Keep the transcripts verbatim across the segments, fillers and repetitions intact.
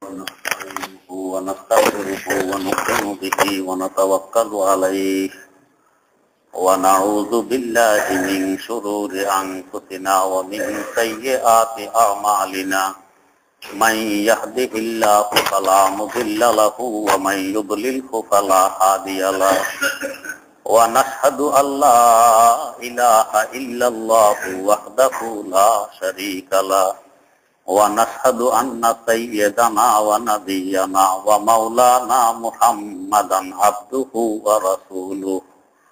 ونستعينه ونستغفره ونؤمن به ونتوكل عليه ونعوذ بالله من شرور أنفسنا ومن سيئات أعمالنا من يهده الله فلا مضل له ومن يضلله فلا هادي له ونشهد أن لا إله إلا الله وحده لا شريك له ونشهد أن سيدنا ونبينا ومولانا محمدا عبده ورسوله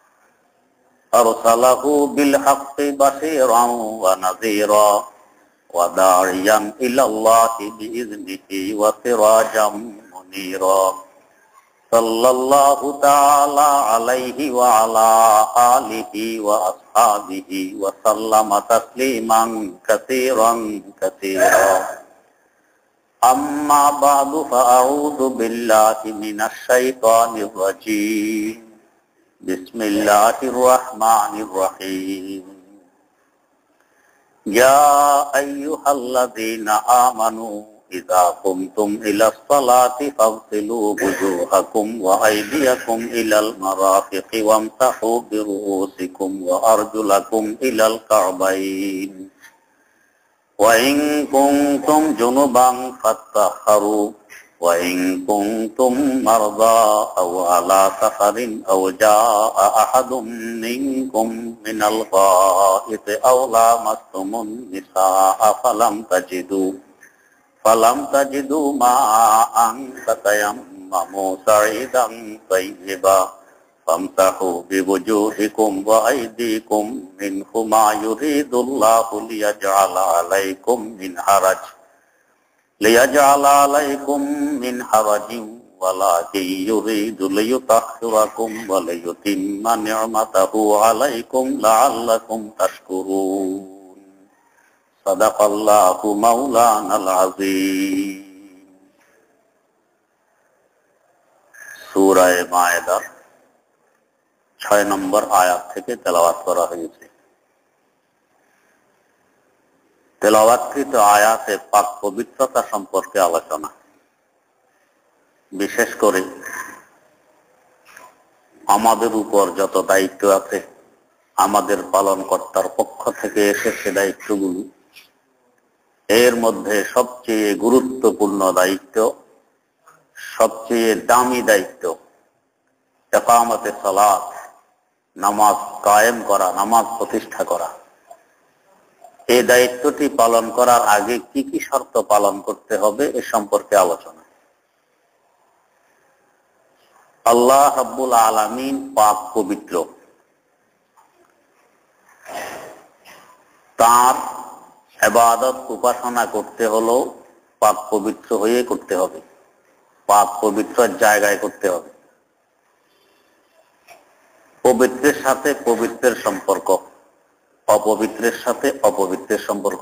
أرسله بالحق بشيرا ونذيرا وداعيا إلى الله بإذنه وسراجا منيرا صلى الله تعالى عليه وعلى آله وأصحابه وسلم تسليما كثيرا كثيرا أما بعد فأعوذ بالله من الشيطان الرجيم بسم الله الرحمن الرحيم يا أيها الذين آمنوا إذا قمتم إلى الصلاة فاغسلوا وجوهكم وأيديكم إلى المرافق وامسحوا برؤوسكم وأرجلكم إلى الكعبين وإن كنتم جنبا فاطهروا وإن كنتم مرضى أو على سفر أو جاء أحد منكم من الغائط أو لامستم النساء فلم تجدوا فلم تجدوا ماء فتيمموا صعيدا طيبا فامسحوا بوجوهكم وأيديكم منه ما يريد الله ليجعل عليكم من حرج ليجعل عليكم من حرج ولكن يريد ليطهركم وليتم نعمته عليكم لعلكم تشكرون صدق الله مولانا العظيم সূরা মায়েদার ছয় নম্বর আয়াত থেকে তেলাওয়াত করা হয়েছে। তেলাওয়াতকৃত আয়াতে পাক পবিত্রতা সম্পর্কে আলোচনা, বিশেষ করে আমাদের উপর যত দায়িত্ব আছে আমাদের পালনকর্তার পক্ষ থেকে এসেছে দায়িত্বগুলো, এর মধ্যে সবচেয়ে গুরুত্বপূর্ণ দায়িত্ব, সবচেয়ে দামি দায়িত্ব ইকামতে সালাত, নামাজ কায়েম করা, নামাজ প্রতিষ্ঠা করা। এই দায়িত্বটি পালন করার আগে কি কি শর্ত পালন করতে হবে এ সম্পর্কে আলোচনা। আল্লাহ রাব্বুল আলামিন পাক পবিত্র, তার ইবাদত উপাসনা করতে হলো পাক পবিত্র হয়ে করতে হবে, পাক পবিত্র জায়গায় করতে হবে। পবিত্রের সাথে পবিত্রের সম্পর্ক, অপবিত্রের সাথে অপবিত্রের সম্পর্ক।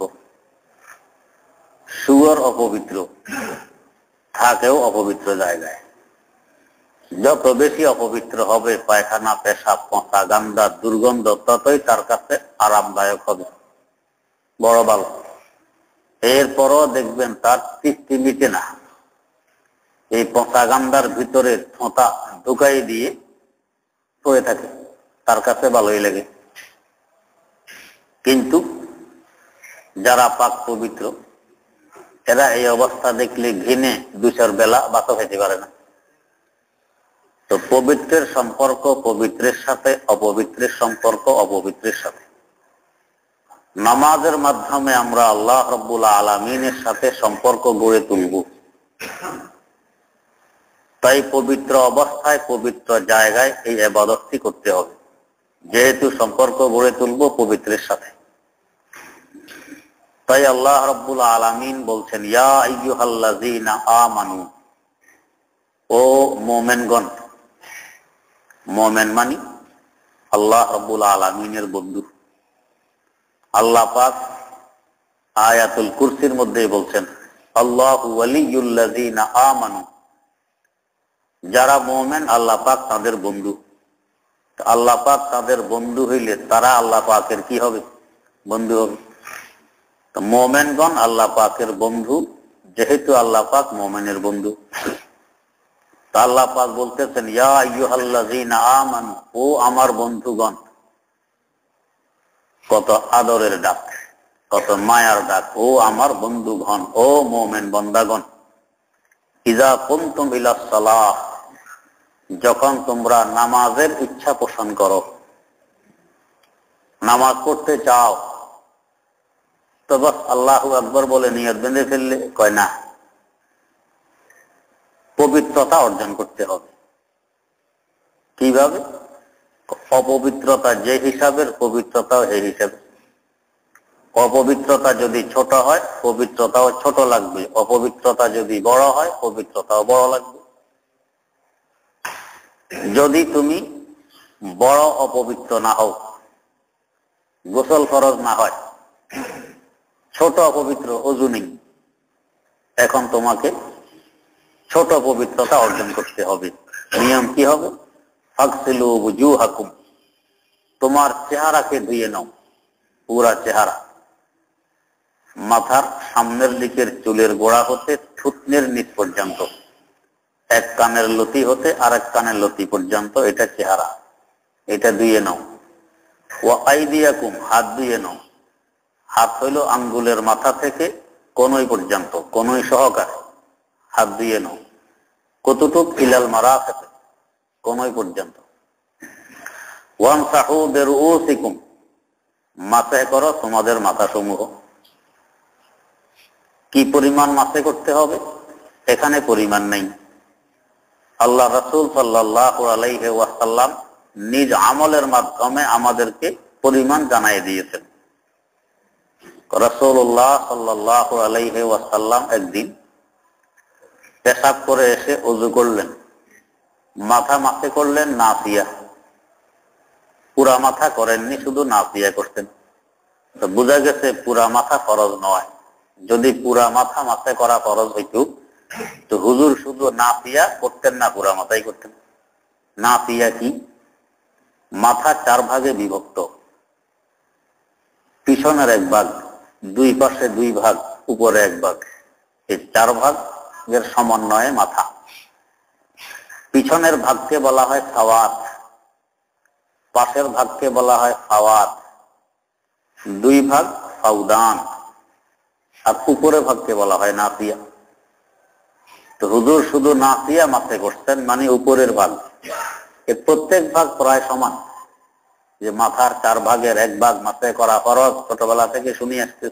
শুয়োর অপবিত্র, থাকেও অপবিত্র জায়গায়। যত বেশি অপবিত্র হবে পায়খানা, পেশাব, পচা, গান্দা, দুর্গন্ধ, ততই তার কাছে আরামদায়ক হবে, বড় ভালো। এরপরও দেখবেন তার তৃপ্তি মিটে না, এই পচা গান্দার ভিতরে ছোঁতা ঢুকাই দিয়ে পড়ে থাকে, তার কাছে ভালোই লাগে। কিন্তু যারা পাক পবিত্র এরা এই অবস্থা দেখলে ঘিনে দুইশোর বেলা ভাতও খেতে পারে না। তো পবিত্রের সম্পর্ক পবিত্রের সাথে, অপবিত্রের সম্পর্ক অপবিত্রের সাথে। নামাজের মাধ্যমে আমরা আল্লাহ রাব্বুল আলামিনের সাথে সম্পর্ক গড়ে তুলব। তাই পবিত্র অবস্থায় পবিত্র জায়গায় এই ইবাদতটি করতে হবে, যেহেতু সম্পর্ক গড়ে তুলব পবিত্রের সাথে। তাই আল্লাহ রাব্বুল আলামিন বলছেন, ইয়া আইয়ুহাল্লাযীনা আমানু, ও মুমিনগণ। মুমিন মানে আল্লাহ রাব্বুল আলামিনের বন্ধু। আল্লাহ পাক আয়াতুল কুরসির মধ্যে বলছেন, আল্লাহু ওয়ালিয়ুল্লাযীনা আমানু, যারা মুমিন আল্লাহ পাক তাদের বন্ধু। আল্লাহ পাক তাদের বন্ধু হইলে তারা আল্লাহ পাকের কি হবে? বন্ধু হবে। তো মুমিনগণ আল্লাহ পাকের বন্ধু যেহেতু আল্লাহ পাক মুমিনের বন্ধু, তা আল্লাহ পাক বলতেছেন ইয়া আইয়ুহাল্লাযীনা আমানু, ও আমার বন্ধুগণ। কত আদরের ডাক, কত মায়ার ডাক, ও আমার বন্ধুগণ, ও মুমিন বান্দাগণ। ইযা কুনতুম ইলাস সালাহ, যখন তোমরা নামাজের ইচ্ছা পোষণ করো, নামাজ পড়তে চাও, তো বাস আল্লাহু আকবার বলে নিয়ত বেঁধে ফেললে কয় না, পবিত্রতা অর্জন করতে হবে। কিভাবে? অপবিত্রতা যে হিসাবের, পবিত্রতাও এই হিসাবে। অপবিত্রতা যদি ছোট হয়, পবিত্রতাও ছোট লাগবে। অপবিত্রতা যদি বড় হয়, পবিত্রতাও বড় লাগবে। যদি তুমি বড় অপবিত্র না হও, গোসল ফরজ না হয়, ছোট অপবিত্র, ওযু নেই, এখন তোমাকে ছোট পবিত্রতা অর্জন করতে হবে। নিয়ম কি হবে? ফাগসিলু বুজুহাকুম, তোমার চেহারাকে ধুয়ে নাও, পুরা চেহারা, মাথার সামনের দিকের চুলের গোড়া হতে থুতনির নিচ পর্যন্ত, এক কানের লতি হতে আরেক কানের লতি পর্যন্ত, এটা চেহারা, এটা ধুয়ে নাও। ওয়া আইদিয়াকুম, হাত ধুয়ে নাও। হাত হইল আঙ্গুলের মাথা থেকে কনুই পর্যন্ত, কনুই সহকারে হাত ধুয়ে নাও। কতটুক? ইলাল মারাফিক, কনুই পর্যন্ত। ওয়ামসাহু বিরুউসিকুম, মাসে করো তোমাদের মাথা সমূহ। কি পরিমাণ মাসে করতে হবে? এখানে পরিমাণ নেই। আল্লাহ রাসূল সাল্লাল্লাহু আলাইহি ওয়াসাল্লাম নিজ আমলের মাধ্যমে আমাদেরকে পরিমাণ জানাই দিয়েছেন। রাসূলুল্লাহ সাল্লাল্লাহু আলাইহি ওয়াসাল্লাম একদিন পেশাব করে এসে ওযু করলেন, মাথা মাসে করলেন নাসিয়া, পুরা মাথা করেননি, শুধু নাসিয়া করতেন। তো বোঝা গেছে পুরা মাথা ফরজ নয়। যদি পুরা মাথা মাসে করা ফরজ হইতো, তো হুজুর শুধু নাসিয়া করতেন না, পুরা মাথাই করতেন। নাসিয়া কি? মাথা চার ভাগে বিভক্ত, পিছনের এক ভাগ, দুই পাশে দুই ভাগ, উপরে এক ভাগ, এই চার ভাগের সমন্বয়ে মাথা। পিছনের ভাগকে বলা হয় সাওয়াত, পাশের ভাগকে বলা হয় ফাওয়াত, দুই ভাগ ফাউদান, আর উপরে ভাগকে বলা হয় নাসিয়া। তো হুজুর শুধু নাসিয়া মাসে করতেন, মানে উপরের ভাগ। এর প্রত্যেক ভাগ প্রায় সমান। যে মাথার চার ভাগের এক ভাগ মাসে করা ফরজ, ছোটবেলা থেকে শুনে আসছে।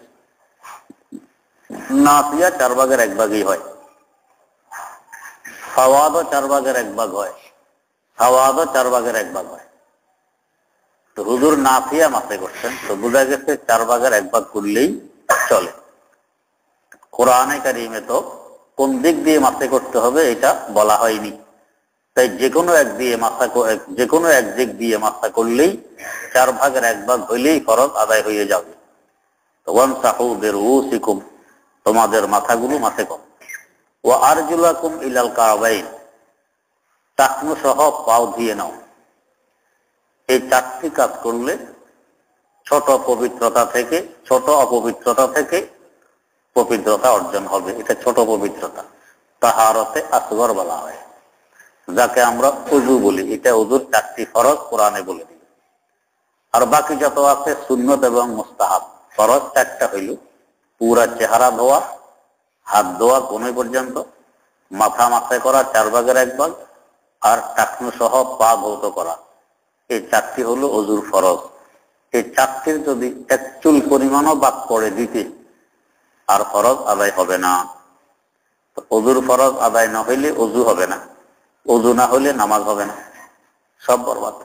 নাসিয়া চার ভাগের এক ভাগই হয়, ফাওয়াদও চার ভাগের এক ভাগ হয়, ফাওয়াদও চার ভাগের এক ভাগ হয়। তো হুজুর নাসিয়া মাসে করতেন। তো বোঝা গেছে চার ভাগের এক ভাগ করলেই চলে। কোরআনে কারিমে তো কোন দিক দিয়ে মাসে করতে হবে এটা বলা হয়নি, তাই যে কোনো এক দিয়ে মাথা, যে কোনো এক দিক দিয়ে মাথা করলেই চার ভাগের এক ভাগ হইলেই ফরজ আদায় হয়ে যাবে। ওয়ামসাহু বিরুউসিকুম, তোমাদের মাথাগুলো মাসে করো। ওয়া আরজুলাকুম ইলাল কাবাইন, টাকনু সহ পাও ধুয়ে নাও। এই চারটি কাজ করলে ছোট পবিত্রতা থেকে, ছোট অপবিত্রতা থেকে পবিত্রতা অর্জন হবে। এটা ছোট পবিত্রতা, তাহারতে আসগর বলা হয়, যাকে আমরা ওযু বলি। এটা ওযুর চারটি ফরজ কোরআনে বলে দিল। আর বাকি যত আছে সুন্নত এবং মুস্তাহাব। ফরজ চারটা হইল, পুরা চেহারা ধোয়া, হাত ধোয়া কোন পর্যন্ত, মাথা মাথায় করা চার ভাগের এক ভাগ, আর টাকনু সহ পা ধৌত করা। এই চারটি হলো ওযুর ফরজ। এই চারটির যদি এক চুল পরিমাণও বাদ পড়ে দিতে, আর ফরজ আদায় হবে না। ওযুর ফরজ আদায় না হইলে ওযু হবে না, ওযু না হইলে নামাজ হবে না, সব বরবাদ।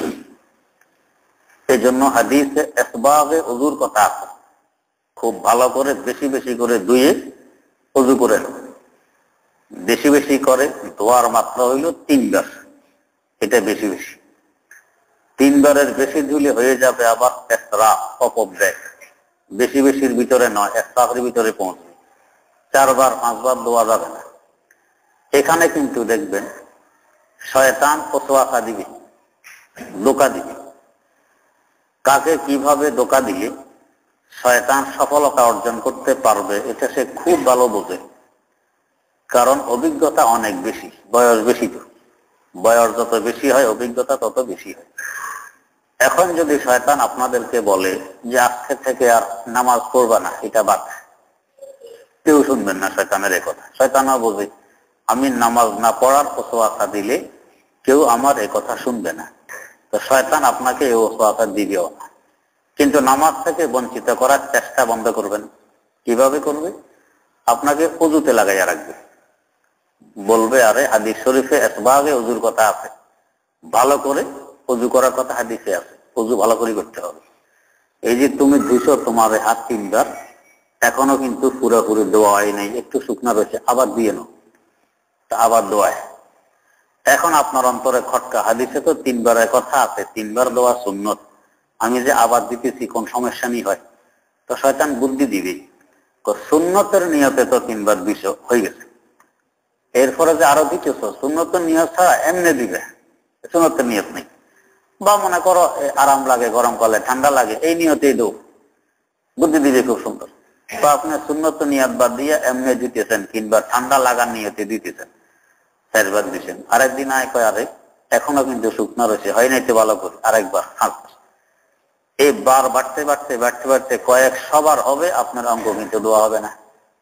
এই জন্য হাদিসে ইসবাগে ওযুর কথা আছে, খুব ভালো করে বেশি বেশি করে ধুয়ে ওযু করে নেব। বেশি বেশি করে ধোয়ার মাত্রা হইল তিনবার, এটা বেশি বেশি। তিনবারের বেশি ধুলে হয়ে যাবে আবার ইসরাফ, অপব্যয়। বেশি বেশির ভিতরে নয়, ইসরাফের ভিতরে পৌঁছবে। চারবার পাঁচবার ধোয়া যাবে না। এখানে কিন্তু দেখবেন শয়তান ওয়াসওয়াসা দিবে, ধোঁকা দিবে। কাকে কিভাবে ধোঁকা দিলে শয়তান সফলতা অর্জন করতে পারবে, এটা সে খুব ভালো বোঝে। কারণ অভিজ্ঞতা অনেক বেশি, বয়স বেশি, তো বয়স যত বেশি হয় অভিজ্ঞতা তত বেশি হয়। এখন যদি শয়তান আপনাদেরকে বলে যে আজকে থেকে আর নামাজ পড়বা না, এটা বাদ, কেউ শুনবেন না শয়তানের এ কথা। শয়তানও বোঝে আমি নামাজ না পড়ার ওয়াসওয়াসা দিলে কেউ আমার এ কথা শুনবে না, তো শয়তান আপনাকে এই ওয়াসওয়াসা দিবেও না। কিন্তু নামাজ থেকে বঞ্চিত করার চেষ্টা বন্ধ করবেন। কিভাবে করবে? আপনাকে ওযুতে লাগাইয়া রাখবে, বলবে আরে হাদিস শরীফে এসবাগে ওযুর কথা আছে, ভালো করে ওযু করার কথা হাদিসে আছে, ওযু ভালো করে করতে হবে। এই যে তুমি ধুইছো তোমার হাত তিনবার, এখনো কিন্তু পুরোপুরি দোয়া হয় নাই, একটু শুকনা রয়েছে, আবার দিয়ে নাও, আবার দোয়ায়। এখন আপনার অন্তরে খটকা, হাদিসে তো তিনবারের কথা আছে, তিনবার দোয়া সুন্নত, আমি যে আবার দিতেছি কোন সমস্যা নেই হয়। তো শয়তান বুদ্ধি দিবে, সুন্নতের নিয়তে তো তিনবার দিছ হয়ে গেছে, এরপরে যে আরো দিতেছ সুন্নতের নিয়ত ছাড়া এমনি দিবে, সুন্নতের নিয়ত নেই। বা মনে করো আরাম লাগে, গরম কালে ঠান্ডা লাগে, এই নিয়তেই দৌ, বুদ্ধি দিবে খুব সুন্দর। তো আপনি সুন্নত নিয়ত বাদ দিয়ে এমনি দিতেছেন, কিংবা ঠান্ডা লাগার নিয়তে দিতেছেন, চারবার দিচ্ছেন। আরেকদিন আয় কয় আরে এখনো কিন্তু শুকনো রয়েছে, হয় নাইতে ভালো করে, আরেকবার হাত, এই বার বাড়তে বাড়তে বাড়তে বাড়তে কয়েক সবার হবে, আপনার অঙ্গ কিন্তু দোয়া হবে না।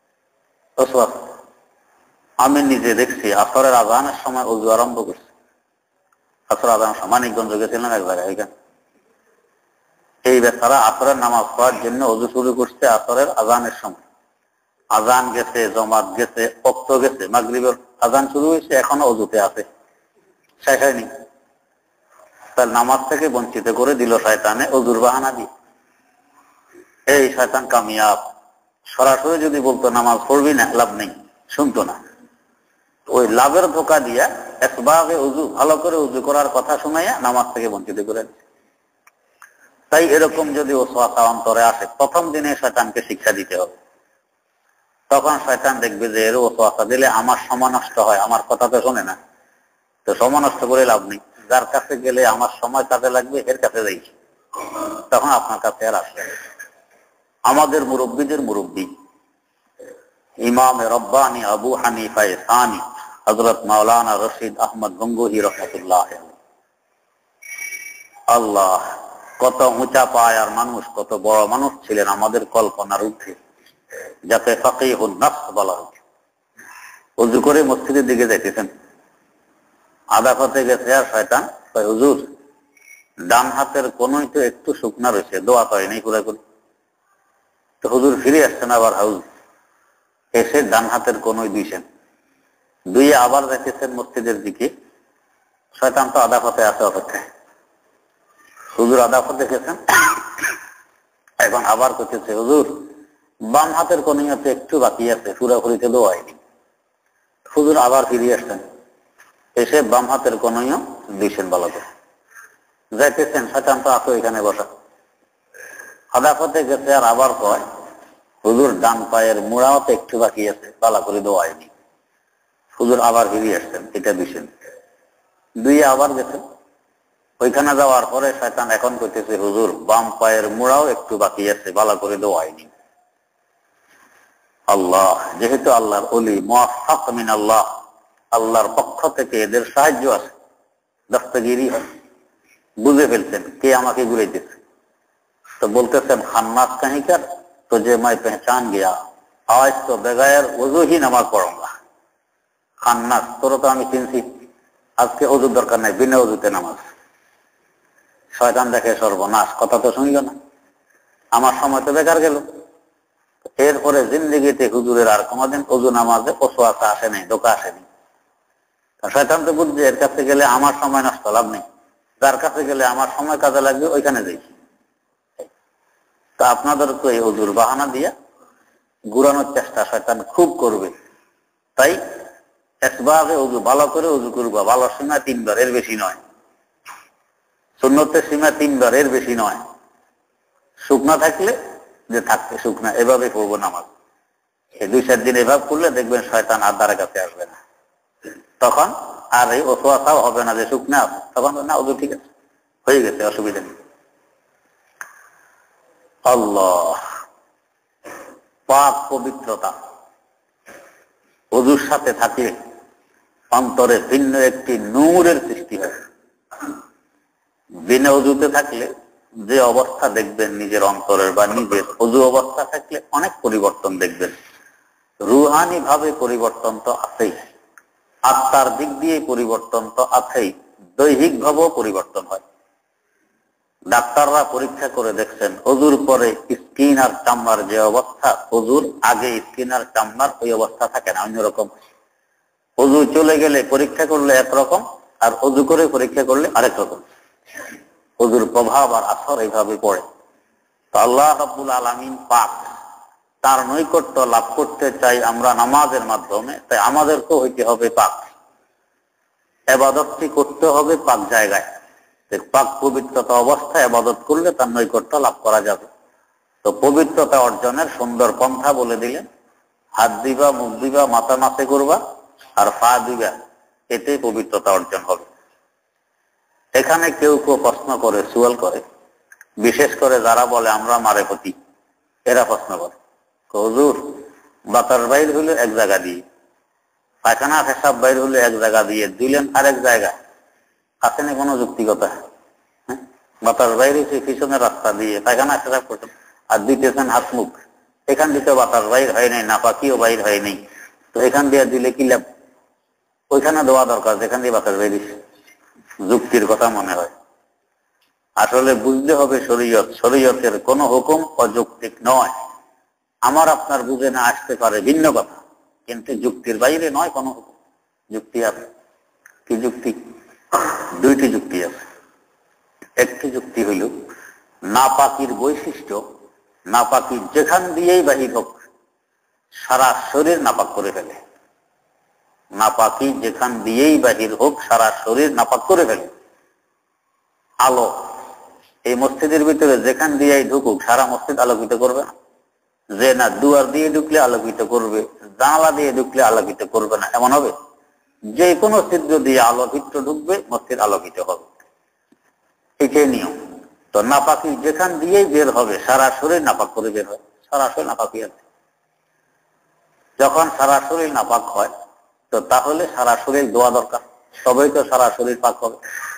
আমি নিজে দেখছি আসরের আজানের সময় ওযু আরম্ভ করছি, আসর আজানের সময় মানিকগঞ্জ গেছিলাম এক জায়গায়, এখানে এই বেচারা আসরের নামাজ পড়ার জন্য ওযু শুরু করছে আসরের আজানের সময়। আজান গেছে, জমাত গেছে, ওক্ত গেছে, মাগরিবের আজান শুরু হয়েছে, এখনো ওযুতে আছে, শেষ হয়নি। তার নামাজ থেকে বঞ্চিত করে দিল শয়তানে ওযুর বাহানা দিয়ে। এই শয়তান কামিয়াব। সরাসরি যদি বলতো নামাজ পড়বি না, লাভ নেই, শুনতো না। ওই লাভের ধোকা দিয়া একবারে ওযু ভালো করে ওযু করার কথা শুনাইয়া নামাজ থেকে বঞ্চিত করে দিচ্ছে। তাই এরকম যদি ওয়াসওয়াসা অন্তরে আসে, প্রথম দিনে শয়তানকে শিক্ষা দিতে হবে। তখন শয়তান দেখবে যে এর ওয়াসওয়াসা দিলে আমার সময় নষ্ট হয়, আমার কথা তো শোনে না, তো সময় নষ্ট করে লাভ নেই, যার কাছে গেলে আমার সময় কাজে লাগবে এর কাছে যাই, তখন আপনার কাছে আর আসবে। আমাদের মুরব্বীদের মুরব্বী ইমাম রব্বানি আবু হানিফা সানি হযরত মাওলানা রশিদ আহমদ গঙ্গোহী রাহমাতুল্লাহ আল্লাহ, কত উঁচা পায়ার মানুষ, কত বড় মানুষ ছিলেন, আমাদের কল্পনার ঊর্ধ্বে, যাতে ফাকিহুন নাফস বলা হয়। ওযু করে মসজিদের দিকে যাইতেছেন, আদা পথে গেছে আর শয়তান কয় হুজুর ডান হাতের কোনই তো একটু শুকনা রয়েছে, দোয়া করে নেই পুরোপুরি। তো হুজুর ফিরে আসছেন আবার হাউস, এসে ডান হাতের কোনই দিয়েছেন, দুইয়ে আবার যাইতেছেন মসজিদের দিকে, শয়তান তো আদা পথে আছে অপেক্ষায়। হুজুর আদা পথে গেছেন, এখন আবার করতেছে হুজুর বাম হাতের কোণিয়াতে একটু বাকি আছে, পুরোপুরিতে দোয়া হয়নি। হুজুর আবার ফিরে আসছেন, এসে বাম হাতের কোণিও দিয়েছেন ভালো করে। যাইতেছেন, শয়তান তো আছে এখানে বসা, আদা পথে গেছে আর আবার কয় হুজুর ডান পায়ের মুড়াও তো একটু বাকি আছে, ভালো করে দোয়া হয়নি। হুজুর আবার ফিরে আসছেন, এটা দিয়েছেন, দুইয়ে আবার গেছেন। ওইখানে যাওয়ার পরে শয়তান এখন করতেছে হুজুর বাম পায়ের মুড়াও একটু বাকি আছে, ভালো করে দোয়া হয়নি। আল্লাহ, যেহেতু আল্লাহর ওলি, মুওয়াফফাক মিন আল্লাহ, আল্লাহর পক্ষ থেকে এদের সাহায্য আছে, দস্তগিরি হয়, বুঝে ফেলছেন কে আমাকে ঘুরাইতেছে। তো বলতেছেন খান্নাস কাহিকার তো যে मैं पहचान गया आज तो बगैर वजू ही नमाज पढ़ूंगा। খান্নাস তোর তো আমি চিনছি, আজকে ওযুর দরকার নাই, বিনা ওযুতে নামাজ। শয়তান দেখে সর্বনাশ, কথা তো শুনল না, আমার সময় তো বেকার গেল। এরপরে জিন্দেগিতে হুজুরের আর কোনোদিন ওযু নামাজে ওয়াসওয়াসা আসে নাই, ধোঁকা আসেনি। শয়তান তো বুঝছে এর কাছে গেলে আমার সময় নষ্ট, লাভ নেই, যার কাছে গেলে আমার সময় কাজে লাগবে ওইখানে যাই। তা আপনাদেরকে এই ওযুর বাহানা দিয়ে ঘুরানোর চেষ্টা শয়তান খুব করবে। তাই একবারে ওযু ভালো করে ওযু করবা, ভালো সীমা তিনবার, এর বেশি নয়। সুন্নতের সীমা তিনবার, এর বেশি নয়। শুকনা থাকলে যে থাকতে শুকনা, এভাবে পড়বো নামাজ। এই দুই চার দিন এভাবে করলে দেখবেন শয়তান আর দ্বারা কাছে আসবে না। তখন আর এই ওয়াসওয়াসাও হবে না যে শুকনা, তখন না ওযু ঠিক আছে, হয়ে গেছে, অসুবিধা নেই। আল্লাহ, পাক পবিত্রতা, ওযুর সাথে থাকলে অন্তরে ভিন্ন একটি নূরের সৃষ্টি হয়। বিনা ওযুতে থাকলে যে অবস্থা দেখবেন নিজের অন্তরের বা নিজের, ওযু অবস্থা থাকলে অনেক পরিবর্তন দেখবেন। রুহানি ভাবে পরিবর্তন তো আছেই, আত্মার দিক দিয়ে পরিবর্তন তো আছেই, দৈহিক ভাবেও পরিবর্তন হয়। ডাক্তাররা পরীক্ষা করে দেখছেন ওযুর পরে স্কিন আর চামড়ার যে অবস্থা, ওযুর আগে স্কিন আর চামড়ার ওই অবস্থা থাকে না, অন্যরকম। ওযু চলে গেলে পরীক্ষা করলে একরকম, আর ওযু করে পরীক্ষা করলে আরেক রকম। ওযুর প্রভাব আর আসর এইভাবে পড়ে। তো আল্লাহ রাব্বুল আলামিন পাক, তার নৈকট্য লাভ করতে চাই আমরা নামাজের মাধ্যমে, তাই আমাদেরকেও হইতে হবে পাক। ইবাদতটি করতে হবে পাক জায়গায়। পাক পবিত্রতা অবস্থায় ইবাদত করলে তার নৈকট্য লাভ করা যাবে। তো পবিত্রতা অর্জনের সুন্দর পন্থা বলে দিলেন, হাত দিবা, মুখ দিবা, মাথা মাথে করবা, আর পা দিবা, এতে পবিত্রতা অর্জন হবে। এখানে কেউ কেউ প্রশ্ন করে, সুয়াল করে, বিশেষ করে যারা বলে আমরা মারেফতি, এরা প্রশ্ন করে, হুজুর বাতাস বাইর হইলো এক জায়গা দিয়ে, পায়খানা পেশাব বাইর হইলো এক জায়গা দিয়ে, দিলেন আরেক জায়গায়, আছে না কোনো যুক্তিকতা? হ্যাঁ, বাতাস বাইর হয়েছে পিছনের রাস্তা দিয়ে, পায়খানা পেশাব করছেন আর দিতেছেন হাত মুখ, এখান দিতে বাতাস বাইর হয় নাই, নাপাকিও বাইর হয় নাই, তো এখান দিয়ে দিলে কি লাভ? ওইখানে দেওয়া দরকার যেখান দিয়ে বাতাস বাইর হয়েছে। যুক্তির কথা মনে হয়। আসলে বুঝতে হবে শরীয়ত, শরীয়তের কোন হুকুম অযৌক্তিক নয়। আমার আপনার বুঝে না আসতে পারে ভিন্ন কথা, কিন্তু যুক্তির বাইরে নয় কোন হুকুম। যুক্তি আছে। কি যুক্তি? দুইটি যুক্তি আছে। একটি যুক্তি হইল নাপাকির বৈশিষ্ট্য, নাপাকি যেখান দিয়েই বাহির হোক সারা শরীর নাপাক করে ফেলে। নাপাকি যেখান দিয়েই বাহির হোক সারা শরীর নাপাক করে ফেলে। আলো এই মসজিদের ভিতরে যেখান দিয়েই ঢুকুক সারা মসজিদ আলোকিত করবে না, যে না দুয়ার দিয়ে ঢুকলে আলোকিত করবে, জানালা দিয়ে ঢুকলে আলোকিত করবে না, এমন হবে? যে কোনো ছিদ্র দিয়ে আলো ভিতরে ঢুকবে, মসজিদ আলোকিত হবে। এটাই নিয়ম। তো নাপাকি যেখান দিয়েই বের হবে সারা শরীর নাপাক করে বের হয়, সারা শরীর নাপাকি আছে। যখন সারা শরীর নাপাক হয় তো তাহলে সারা শরীর দোয়া দরকার, তবেই তো সারা শরীর পাক হবে।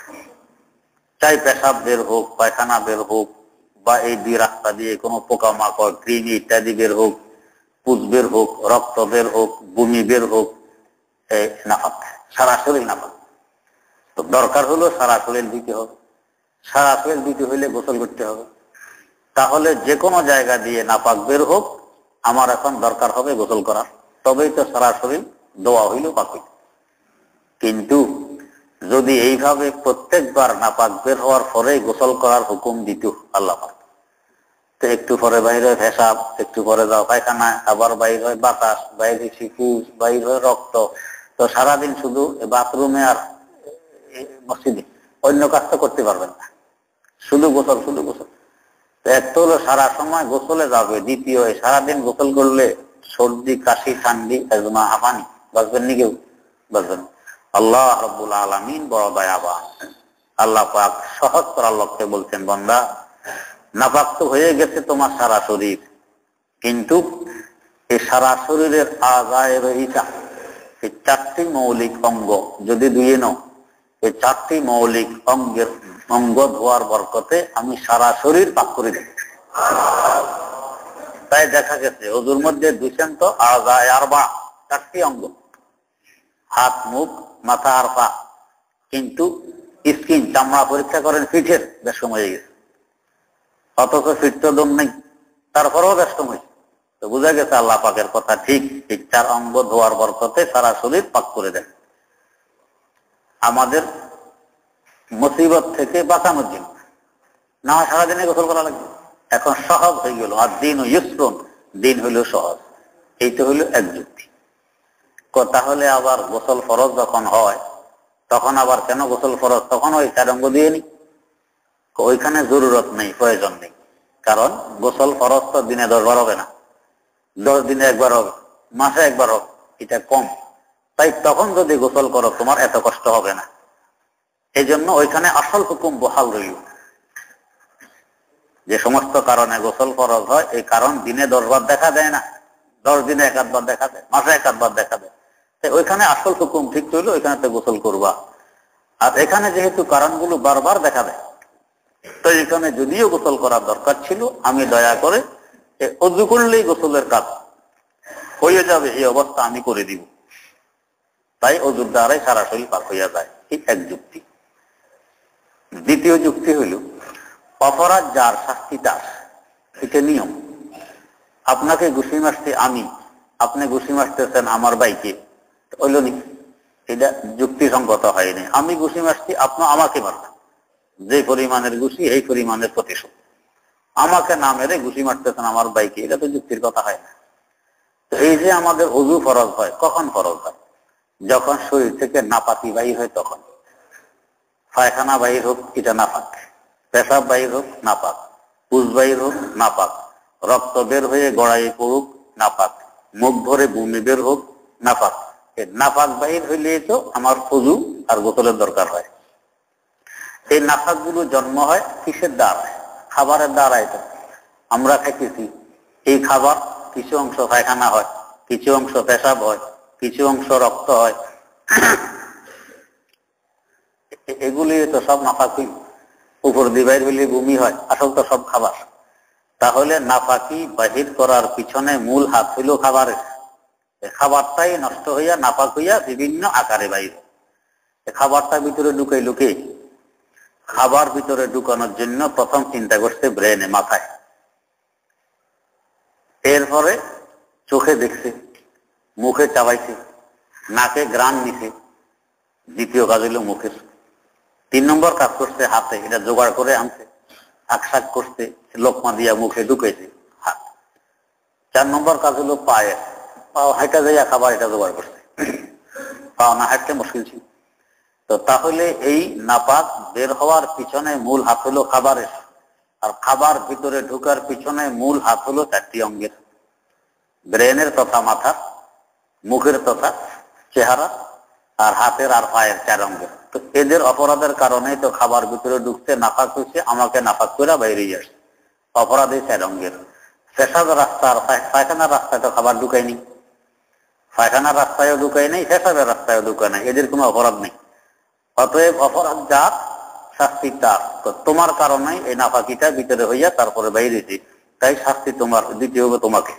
চাই পেশাব বের হোক, পায়খানা বের হোক, বা এই দুই রাস্তা দিয়ে কোনো পোকামাকড়, কৃমি ইত্যাদি বের হোক, পুজ বের হোক, রক্ত বের হোক, বমি বের হোক, এই নাপাক, সারা শরীর নাপাক। তো দরকার হলো সারা শরীর দিতে হবে। সারা শরীর দিতে হইলে গোসল করতে হবে। তাহলে যে কোনো জায়গা দিয়ে নাপাক বের হোক, আমার এখন দরকার হবে গোসল করা, তবেই তো সারা শরীর দোয়া হইল পাক হইল। কিন্তু যদি এইভাবে প্রত্যেকবার নাপাক বের হওয়ার পরেই গোসল করার হুকুম দিত আল্লাহ পাক, তো একটু পরে বাইরে হয় পেশাব, একটু পরে যাও পায়খানা, আবার বাইর হয় বাতাস, বাইরে শিকুজ, বাইর হয় রক্ত, তো সারাদিন শুধু বাথরুমে আর মসজিদে, অন্য কাজ তো করতে পারবেন না, শুধু গোসল শুধু গোসল। এক তো হলো সারা সময় গোসলে যাবে, দ্বিতীয় সারাদিন গোসল করলে সর্দি, কাশি, ঠান্ডি, এজমা, হাঁপানি, বাঁচবেন নি কেউ? বাঁচবেন। আল্লাহ রাব্বুল আলামিন বড় দয়াবান। আল্লাহ পাক সহজ করার লক্ষ্যে বলছেন, বান্দা নাপাক তো হয়ে গেছে তোমার সারা শরীর, কিন্তু এই সারা শরীরের আযায়ে রহিতা, এই চারটি মৌলিক অঙ্গ যদি ধুয়ে নাও, এই চারটি মৌলিক অঙ্গের অঙ্গ ধোয়ার বরকতে আমি সারা শরীর পাক করে দেব। তাই দেখা গেছে ওযুর মধ্যে দুইছেন তো আযায়ে আরবা, চারটি অঙ্গ, হাত, মুখ, মাথা আর পা, কিন্তু স্কিন চামড়া পরীক্ষা করেন পিঠের, বেশ সময় গেছে, অথচ ফিট তো দম নেই, তারপরেও ব্যস্ত হয়েছে। তো বোঝা গেছে আল্লাহ পাকের কথা ঠিক, এই চার অঙ্গ ধোয়ার বরকতে সারা শরীর পাক করে দেয়। আমাদের মুসিবত থেকে বাঁচানোর জন্য না হয় সারাদিনে গোসল করা লাগবে। এখন সহজ হয়ে গেল, আর দিন ইউসরুন, দিন হইল সহজ। এই তো হইল এক যুক্তি। তাহলে আবার গোসল ফরজ যখন হয় তখন আবার কেন গোসল ফরজ? তখন ওই চার অঙ্গ দিয়ে নি, ওইখানে জরুরত নেই, প্রয়োজন নেই। কারণ গোসল ফরজ তো দিনে দশ বার হবে না, দশ দিনে একবার হবে, মাসে একবার হবে, এটা কম। তাই তখন যদি গোসল করো তোমার এত কষ্ট হবে না। এই জন্য ওইখানে আসল হুকুম বহাল রইল। যে সমস্ত কারণে গোসল ফরজ হয়, এই কারণ দিনে দশ বার দেখা দেয় না, দশ দিনে এক আধবার দেখা দেয়, মাসে এক আধবার দেখা দেয়। ওইখানে আসল হুকুম ঠিক হইলো, ওইখানে তো গোসল করবা। আর এখানে যেহেতু কারণগুলো বারবার দেখা দেয়, তো এখানে যদিও গোসল করার দরকার ছিল, আমি দয়া করে অজু করলেই গোসলের কাজ হয়ে যাবে এই অবস্থা আমি করে দিব, তাই অজুর দ্বারাই সারা শরীর পাক হইয়া যায়। ঠিক এক যুক্তি। দ্বিতীয় যুক্তি হইল অপরাধ যার শাস্তি তার, এটা নিয়ম। আপনাকে ঘুষি মারছি আমি, আপনি ঘুষি মারতেছেন আমার ভাইকে, হইল নি? এটা যুক্তিসঙ্গত হয়নি। আমি ঘুষি মারছি, আপনি আমাকে মারবেন, যে পরিমাণের ঘুষি এই পরিমাণের প্রতিশোধ। আমাকে না মেরে ঘুষি মারতেছেন আমার ভাইকে, এটা তো যুক্তির কথা হয় না। তো এই যে আমাদের অজু ফরজ হয়, কখন ফরজ হয়? যখন শরীর থেকে নাপাকি বাহির হয় তখন। পায়খানা বাহির হোক এটা নাপাক, পেশাব বাহির হোক নাপাক, পুজ বাহির হোক নাপাক, রক্ত বের হয়ে গড়াই পড়ুক নাপাক, মুখ ভরে বমি বের হোক নাপাক। নাপাক বাহির হইলে তো আমার অজু আর গোসলের দরকার হয়। এই নাপাক গুলো জন্ম হয় কিসের দ্বারায়? খাবারের দ্বারায়। তো আমরা খাইতেছি, এই খাবার কিছু অংশ পায়খানা হয়, কিছু অংশ পেশাব হয়, কিছু অংশ রক্ত হয়, এগুলি তো সব নাপাকি। উপর দিয়ে বাইর হইলে বমি হয়, আসল তো সব খাবার। তাহলে নাপাকি বাহির করার পিছনে মূল হাত হইল খাবারের। খাবারটাই নষ্ট হইয়া নাপাক হইয়া বিভিন্ন আকারে বাইর। খাবারটা ভিতরে ঢুকাইল কে? খাবার ভিতরে ঢুকানোর জন্য প্রথম চিন্তা করছে ব্রেনে, মাথায়। এরপরে চোখে দেখছে, মুখে চাবাইছে, নাকে গ্রান নিছে, দ্বিতীয় কাজ হইল মুখের। তিন নম্বর কাজ করছে হাতে, এটা জোগাড় করে আনছে, আকশাক করছে, লোকমা দিয়া মুখে ঢুকাইছে হাত। চার নম্বর কাজ হলো পায়ে, পাও হাইটা যাইয়া খাবার এটা জোগাড় করছে, পাও না হাঁটতে মুশকিল ছিল। তো তাহলে এই নাপাক বের হওয়ার পিছনে মূল হাত হলো খাবারের, আর খাবার ভিতরে ঢুকার পিছনে মূল হাত হলো চারটি অঙ্গের, ব্রেনের তথা মাথার, মুখের তথা চেহারা, আর হাতের আর পায়ের চার অঙ্গের। তো এদের অপরাধের কারণে তো খাবার ভিতরে ঢুকতে নাপাক হয়েছে, আমাকে নাপাক করে বাইরে আসছে। অপরাধ এই চার অঙ্গের। পেশাবের রাস্তা আর পায়খানার রাস্তায় তো খাবার ঢুকায়নি, পায়খানার রাস্তায়ও ঢুকায় নেই, পেশাবের রাস্তায়ও ঢুকায় নাই, এদের কোনো অপরাধ নেই। অতএব অপরাধ যার শাস্তি তার। তো তোমার কারণে এই নাপাকিটা ভিতরে হইয়া তারপরে বাইরেছি, তাই শাস্তি তোমার দিতে হবে তোমাকে।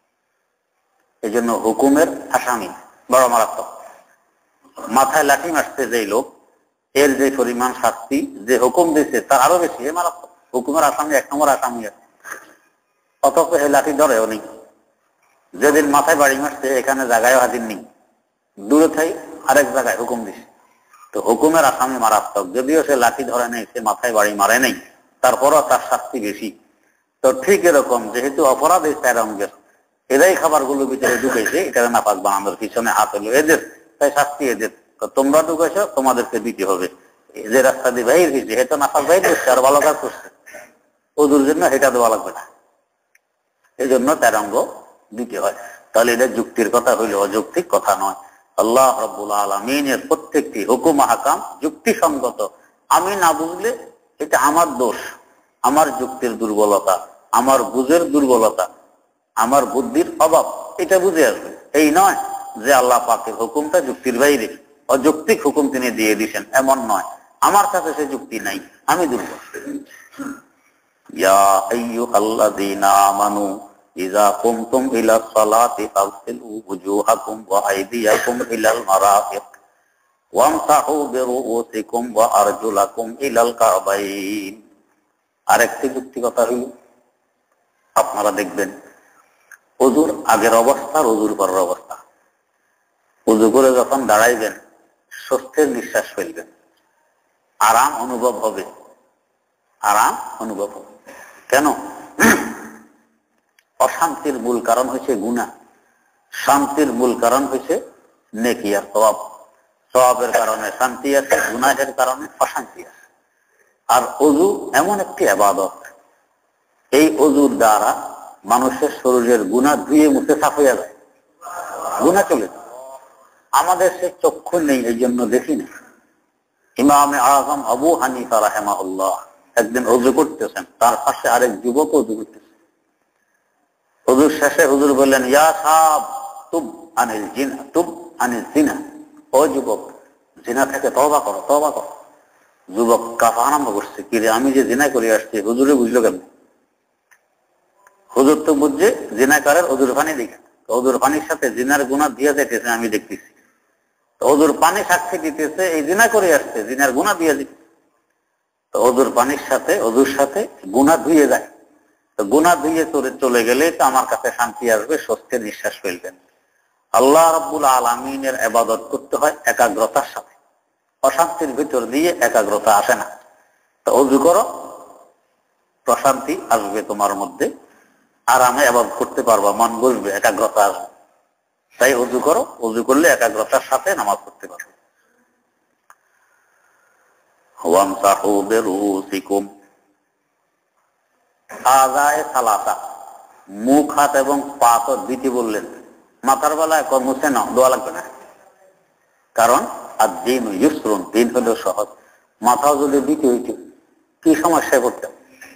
এই জন্য হুকুমের আসামি বড় মারাত্মক। মাথায় লাঠি মারছে যে লোক, এর যে পরিমাণ শাস্তি যে হুকুম দিচ্ছে তার আরো বেশি, এ মারাত্মক। হুকুমের আসামি এক নম্বর আসামি আছে, অথচ এই লাঠি ধরেও নেই। যেদিন মাথায় বাড়ি মারছে এখানে জায়গায় হাজির নেই, দূরে থাই আরেক জায়গায় হুকুম দিছে। তো হুকুমের আসামি মারাত্মক, যদিও সে লাঠি ধরে নেই, সে মাথায় বাড়ি মারে নেই, তারপরও তার শাস্তি বেশি। তো ঠিক এরকম যেহেতু অপরাধ এই চার অঙ্গের, এরাই খাবারগুলো ভিতরে ঢুকেছে, এটা নাপাক বানানোর পিছনে হাত হলো এদের, তাই শাস্তি এদের। তো তোমরা ঢুকেছ, তোমাদেরকে দিতে হবে। যে রাস্তা দিয়ে বাহির হয়েছে এটা নাপাক বাহির করছে আর ভালো কাজ করছে, ওদের জন্য এটা দেওয়া লাগবে না, এই জন্য চার অঙ্গ দিতে হয়। তাহলে এটা যুক্তির কথা হইলে অযৌক্তিক কথা নয়। আল্লাহ রাব্বুল আলামিনের প্রত্যেকটি হুকুম আহকাম যুক্তিসঙ্গত। আমি না বুঝলে এটা আমার দোষ, আমার যুক্তির দুর্বলতা, আমার বুঝের দুর্বলতা, আমার বুদ্ধির অভাব, এটা বুঝে আসবে। এই নয় যে আল্লাহ পাকের হুকুমটা যুক্তির বাইরে, অযৌক্তিক হুকুম তিনি দিয়ে দিয়েছেন, এমন নয়। আমার কাছে সে যুক্তি নাই, আমি দুর্বল। ইয়া আইয়ুহাল্লাযীনা আমানু ইযা কুমতুম ইলাস সালাতি ফাগসিলু ওয়ুজুহাকুম ওয়া আইদিয়াকুম ইলাল মারাফিক ওয়ামসাহু বিরুউসিকুম ওয়া আরজুলাকুম ইলাল কাবাইন। আরেকটি যুক্তি কথা হইল, আপনারা দেখবেন ওযুর আগের অবস্থা, ওযুর পরের অবস্থা। ওযু করে যখন দাঁড়াইবেন স্বস্তির নিঃশ্বাস ফেলবেন, আরাম অনুভব হবে, আরাম অনুভব হবে। কেন? অশান্তির মূল কারণ হয়েছে গুনাহ, শান্তির মূল কারণ হয়েছে নেকি আর সওয়াব। সওয়াবের কারণে শান্তি আছে, গুনাহের কারণে অশান্তি আছে। আর ওযু এমন একটি ইবাদত, এই ওযুর দ্বারা মানুষের শরীরের গুনাহ ধুয়ে মুছে সাফ হয়ে যায়, গুনাহ চলে যায়। আমাদের সে চক্ষু নেই, এই জন্য দেখি না। ইমামে আযম আবু হানিফা রাহিমাহুল্লাহ একদিন ওযু করতেছেন, তার পাশে আরেক যুবক ওযু করতেছে। ওযুর শেষে হুজুর বললেন, ইয়া সাব তুব আনিল জিন, তুব আনিজ জিনা, ও যুবক জিনা থেকে তওবা করো, তওবা করো। যুবক কাঁপা আরম্ভ করছে, কি রে আমি যে জিনা করে আসছি, হুজুরে বুঝলো কেন? হুজুর তো বুঝছে জিনাকারের ওজুর পানি দেখে, ওজুর পানির সাথে জিনার গুনাহ দিয়ে যাইতেছে, আমি দেখতেছি। ওজুর পানি সাক্ষী দিতেছে এই জিনা করে আসছে, জিনার গুনাহ দিয়ে দিতে। তো ওজুর পানির সাথে ওজুর সাথে গুনাহ ধুয়ে যায়। তো গুনাহ ধুয়ে চলে চলে গেলে তো আমার কাছে শান্তি আসবে, স্বস্তির নিঃশ্বাস ফেলবেন। আল্লাহ রাব্বুল আলামিনের ইবাদত করতে হয় একাগ্রতার সাথে, অশান্তির ভিতর দিয়ে একাগ্রতা আসে না। তো ওযু করো, প্রশান্তি আসবে তোমার মধ্যে, আরামে ইবাদত করতে পারবা, মন বসবে, একাগ্রতা আসবে। তাই ওযু করো, ওযু করলে একাগ্রতার সাথে নামাজ পড়তে পারবে। ওয়ামসাহু বিরুসিকুম, আযায়ে সালাতা, মুখ, হাত এবং পা তো দিতে বললেন, মাথার বেলায় কোন মুছে নাও, দোয়া লাগবে না। কারণ আদ-দীনু ইউসরুন, দিন হলো সহজ। মাথাও যদি দিতে হইতো কি সমস্যায় পড়তে?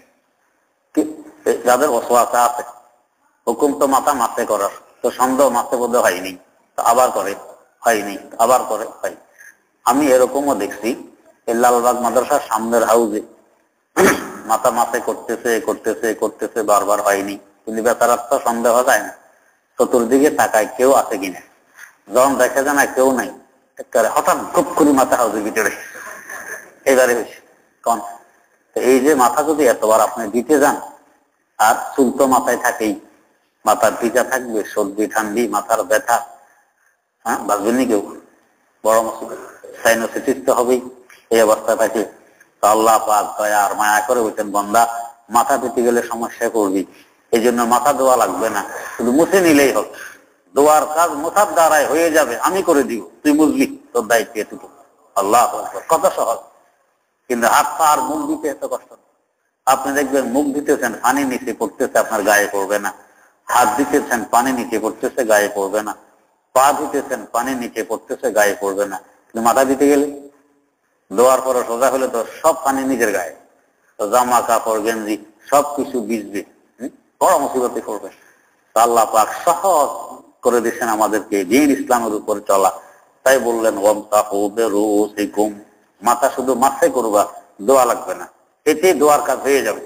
যাদের ওয়াসওয়াসা আছে, হুকুম তো মাথা মাথে করার, তো সন্দেহ মাথে বোধ হয়নি, তো আবার করে হয়নি, আবার করে হয়। আমি এরকমও দেখছি এই লালবাগ মাদ্রাসার সামনের হাউজে মাথা মাথে করতেছে করতেছে করতেছে বারবার হয়নি, কিন্তু বেচারার তো সন্দেহ যায় না, চতুর্দিকে তাকায় কেউ আছে কিনা। যখন দেখে যায় না কেউ নাই, হঠাৎ খুব করে মাথা হাউজের ভিতরে এবারে হয়েছে কন। এই যে মাথা যদি এতবার আপনি দিতে যান, আর চুল তো মাথায় থাকেই, মাথার ভিজা থাকবে, সর্দি ঠান্ডি, মাথার ব্যথা, হ্যাঁ বাঁচবেনি কেউ, বড় মুসিবত, সাইনোসিটিস তো হবেই। এই অবস্থা থাকে। আল্লাহ পাক দয়া আর মায়া করে বলছেন, বান্দা মাথা দিতে গেলে সমস্যায় পড়বি, এই জন্য মাথা দোয়া লাগবে না, শুধু মুছে নিলেই হবে। দোয়ার কাজ মুছার দ্বারাই হয়ে যাবে, আমি করে দিব, তুই বুঝলি, তোর দায়িত্ব এটুকু। আল্লাহ কত সহজ, কিন্তু হাত পা আর মুখ দিতে এত কষ্ট। আপনি দেখবেন মুখ দিতেছেন, পানি নিচে পড়তেছে, আপনার গায়ে পড়বে না। হাত দিতেছেন, পানি নিচে পড়তেছে, গায়ে পড়বে না। পা দিতেছেন, পানি নিচে পড়তেছে, গায়ে পড়বে না। কিন্তু মাথা দিতে গেলে, দোয়ার পরে সোজা হলে তো সব পানি নিজের গায়ে, তো জামা কাপড় গেঞ্জি সবকিছু ভিজবে, বড় মুসিবতে পড়বে। আল্লাহ পাক সহজ করে দিচ্ছেন আমাদেরকে দ্বীন ইসলামের উপর চলা। তাই বললেন ওয়ামসাহু বিরুসিকুম, মাথা শুধু মাথায় করবা, দোয়া লাগবে না, এতে দোয়ার কাজ হয়ে যাবে।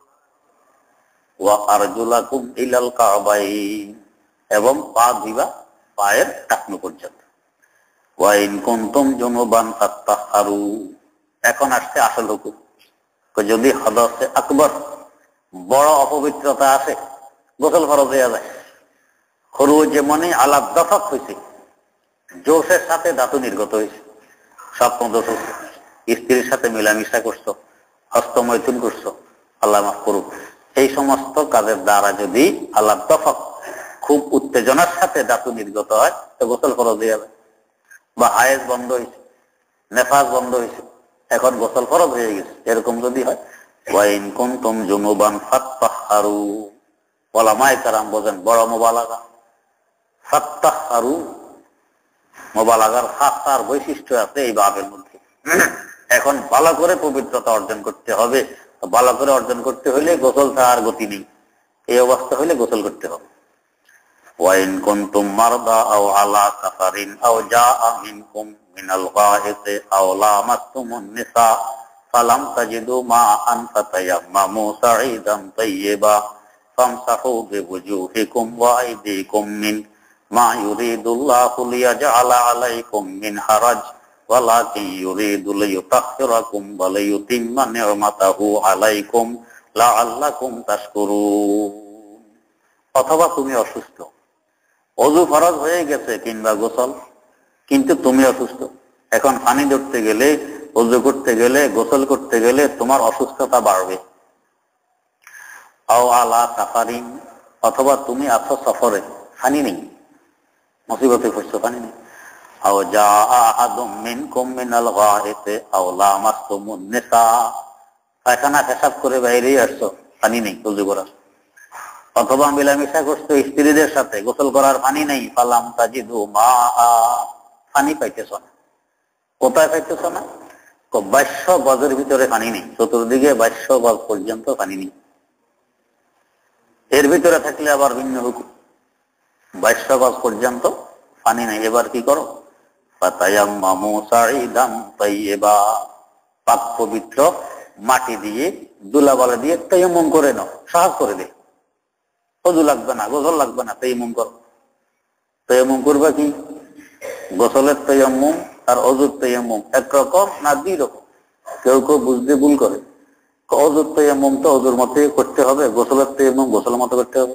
ওয়া আরজুলাকুম ইলাল কাবাইন, এবং পা দিবা পায়ের টাকনু পর্যন্ত। ওয়া ইন কুনতুম জুনুবান ফাত্তাহহারু, এখন আসছে আসল হুকুম। যদি হদসে আকবর, বড় অপবিত্রতা আছে, গোসল ফরজ হয়ে যায়। খরুজ যেমনি আলাপ দফক হয়েছে, জোশের সাথে ধাতু নির্গত হয়েছে, সপ্তম দোষ হচ্ছে, স্ত্রীর সাথে মিলামিশা করছো, হস্তমৈথুন করছো, আল্লাহ মাফ করুক। এই সমস্ত কাজের দ্বারা যদি আলাপ দফক, খুব উত্তেজনার সাথে ধাতু নির্গত হয়, তো গোসল ফরজ হয়ে যাবে। বা হায়েজ বন্ধ হয়েছে, নেফাজ বন্ধ হয়েছে, এখন গোসল ফরজ হয়ে গেছে, এরকম যদি হয়। ওয়া ইন কুনতুম জুনুবান ফাত্তাহহারু, ওলামায়ে কেরাম বলেন বড় মুবালাগা। ফাত্তাহহারু, মুবালাগার খাস বৈশিষ্ট্য আছে এই বাবের মধ্যে। এখন ভালো করে পবিত্রতা অর্জন করতে হবে, ভালো করে অর্জন করতে হলে গোসল ছাড়ার গতি নেই, এই অবস্থা হলে গোসল করতে হবে। ওয়া ইন কুনতুম মারদা আও আলা সাফারিন আও জাআ মিনকুম মিনাল গায়িতি আও লামাসতুমুন নিসা ফালাম তাজিদু মাআন ফাতায়াম্মামু সাঈদান তাইয়্যিবা ফামসাহু বিওুজুহিকুম ওয়া আইদিকুম মিন মা ইউরিদুল্লাহু লিয়াজআলা আলাইকুম মিন হারাজ ওয়ালাকিন ইউরিদু লিয়ুতাহহিরাকুম ওয়া লিয়ুতিম্মা নি'মাতাহু আলাইকুম লাআল্লাকুম তাশকুরুন। অথবা তুমি অসুস্থ, ওযু ফরজ হয়ে গেছে কিংবা গোসল, কিন্তু তুমি অসুস্থ, এখন পানি ধরতে গেলে, ওযু করতে গেলে, গোসল করতে গেলে তোমার অসুস্থতা বাড়বে। আও আলা সাফারিন, অথবা তুমি আছো সফরে, পানি নেই, মুসিবতে পড়ছো, পানি নেই। আও জাআ আহাদুম মিনকুম মিনাল গায়িতি আও লামাসতুমুন নিসা, পায়খানা পেশাব করে বাইরেই আসছো, পানি নেই ওযু করার। অথবা মিলামিশা করছো স্ত্রীদের সাথে, গোসল করার পানি নেই। ফালাম তাজিদু মাআ, পানি পাইতেছ না। কোথায় পাইতেছ না? বাইশ গজের ভিতরে পানি নেই, চতুর্দিকে বাইশ গজ পর্যন্ত পানি নেই। এর ভিতরে থাকলে আবার ভিন্ন হুকুম, বাইশ গজ পর্যন্ত পানি নেই, এবার কি করো? ফাতায়াম্মামু সাঈদান তাইয়্যিবা, পাক পবিত্র মাটি দিয়ে ধুলাবালি দিয়ে তায়াম্মুম করে নাও, সহজ করে দে। ওযু লাগবে না, গোসল লাগবে না, তায়াম্মুম করো। তায়াম্মুম করবা কি? গোসলের তায়াম্মুম আর ওযুর তায়াম্মুম একরকম না দুই রকম? কেউ কেউ বুঝতে ভুল করে, ওযুর তায়াম্মুম তো ওযুর মতোই করতে হবে, গোসলের তায়াম্মুম গোসলের মতো করতে হবে।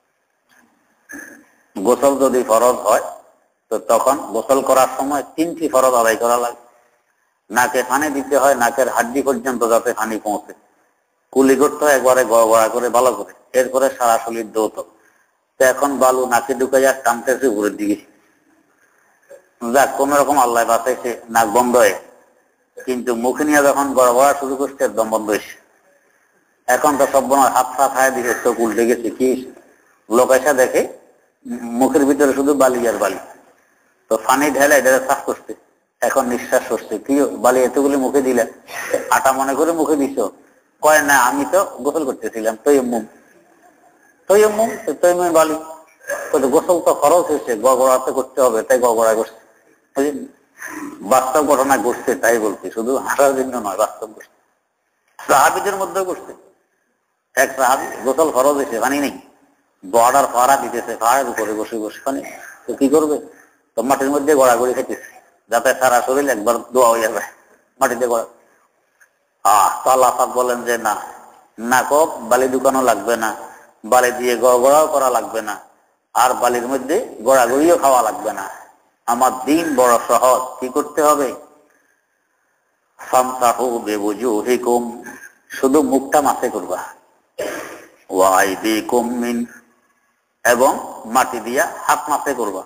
গোসল যদি ফরজ হয় তো তখন গোসল করার সময় তিনটি ফরজ আদায় করা লাগে। নাকে পানি দিতে হয়, নাকের হাড্ডি পর্যন্ত যাতে পানি পৌঁছে। কুলি করতে হয় একবারে গড়গড়া করে ভালো করে, এরপরে সারা শরীর ধৌত। তো এখন বালু নাকে ঢুকাইয়া টানতেছে উপরের দিকে, যাক কোন রকম আল্লাহ বাঁচাইছে, নাক বন্ধ হয়ে, কিন্তু মুখে নিয়ে যখন গড়গড়া শুরু করছে একদম বন্ধ হয়েছে। এখন তো সব বোনার হাত পা খায় দিকে, চোখ উল্টে গেছে, কি লোক এসে দেখে মুখের ভিতরে শুধু বালি আর বালি। তো পানি ঢেলে এটা সাফ করতে, এখন নিঃশ্বাস করছে, কি বালি এতগুলি মুখে দিলে, আটা মনে করে মুখে দিছ? কয় না, আমি তো গোসল করতেছিলাম, তায়াম্মুম। তায়াম্মুম তায়াম্মুম বালি, গোসল তো খরচ হয়েছে, গড়গড়াতে করতে হবে, তাই গড়গড়া করছে। বাস্তব ঘটনা ঘটছে তাই বলছি, শুধু হাসার জন্য নয়, বাস্তব ঘটছে। সাহাবীদের মধ্যেও ঘটছে। এক সাহাবী গোসল খরচ হয়েছে, পানি নেই, বর্ডার পাড়া দিতেছে, পাহাড়ের উপরে বসে বসে পানি, তো কি করবে? তো মাটির মধ্যে গড়াগড়ি খেতেছে, যাতে সারা শরীর একবার দোয়া হয়ে যায়, মাটিতে গড়া। আহ তো আল্লাহ পাক বলেন যে না, নাকক বালি ঢুকানো লাগবে না, বালি দিয়ে গড়গড়াও করা লাগবে না, আর বালির মধ্যে গড়াগড়িও খাওয়া লাগবে না। আমার দিন বড় সহজ। কি করতে হবে? ফামসাহু বিওজুহিকুম, শুধু মুখটা মাথে করবা, ওয়া আইদিকুম মিন, এবং মাটি দিয়া হাত মাথে করবা,